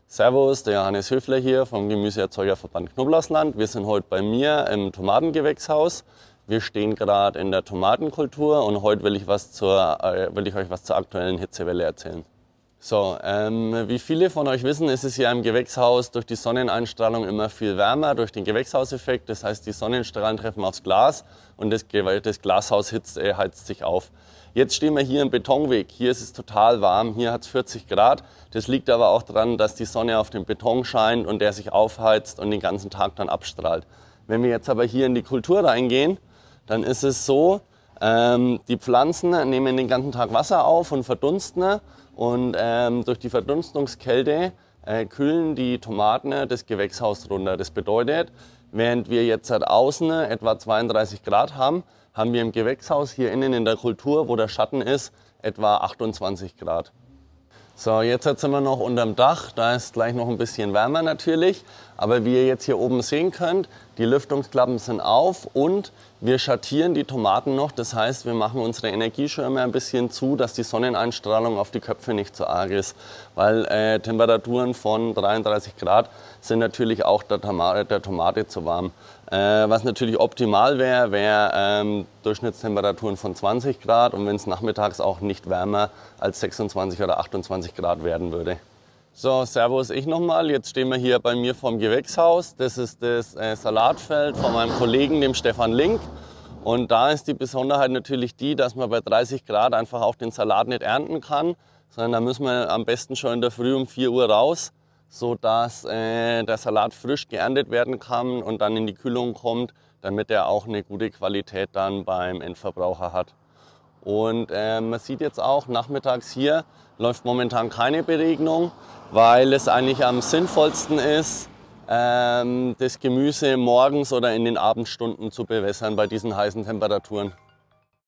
Servus, der Johannes Höfler hier vom Gemüseerzeugerverband Knoblauchsland. Wir sind heute bei mir im Tomatengewächshaus. Wir stehen gerade in der Tomatenkultur und heute will ich euch was zur aktuellen Hitzewelle erzählen. So, wie viele von euch wissen, ist es hier im Gewächshaus durch die Sonneneinstrahlung immer viel wärmer, durch den Gewächshauseffekt. Das heißt, die Sonnenstrahlen treffen aufs Glas und das Glashaus heizt sich auf. Jetzt stehen wir hier im Betonweg. Hier ist es total warm, hier hat es 40 Grad. Das liegt aber auch daran, dass die Sonne auf den Beton scheint und der sich aufheizt und den ganzen Tag dann abstrahlt. Wenn wir jetzt aber hier in die Kultur reingehen, dann ist es so, die Pflanzen nehmen den ganzen Tag Wasser auf und verdunsten. Und durch die Verdunstungskälte kühlen die Tomaten das Gewächshaus runter. Das bedeutet, während wir jetzt außen etwa 32 Grad haben, haben wir im Gewächshaus hier innen in der Kultur, wo der Schatten ist, etwa 28 Grad. So, jetzt sind wir noch unterm Dach, da ist gleich noch ein bisschen wärmer natürlich, aber wie ihr jetzt hier oben sehen könnt, die Lüftungsklappen sind auf und wir schattieren die Tomaten noch, das heißt, wir machen unsere Energieschirme ein bisschen zu, dass die Sonneneinstrahlung auf die Köpfe nicht so arg ist, weil Temperaturen von 33 Grad sind natürlich auch der Tomate zu warm. Was natürlich optimal wäre, wäre Durchschnittstemperaturen von 20 Grad und wenn es nachmittags auch nicht wärmer als 26 oder 28 Grad werden würde. So, servus ich nochmal. Jetzt stehen wir hier bei mir vorm Gewächshaus. Das ist das Salatfeld von meinem Kollegen, dem Stefan Link. Und da ist die Besonderheit natürlich die, dass man bei 30 Grad einfach auch den Salat nicht ernten kann, sondern da müssen wir am besten schon in der Früh um 4 Uhr raus, sodass der Salat frisch geerntet werden kann und dann in die Kühlung kommt, damit er auch eine gute Qualität dann beim Endverbraucher hat. Und man sieht jetzt auch, nachmittags hier läuft momentan keine Beregnung, weil es eigentlich am sinnvollsten ist, das Gemüse morgens oder in den Abendstunden zu bewässern bei diesen heißen Temperaturen.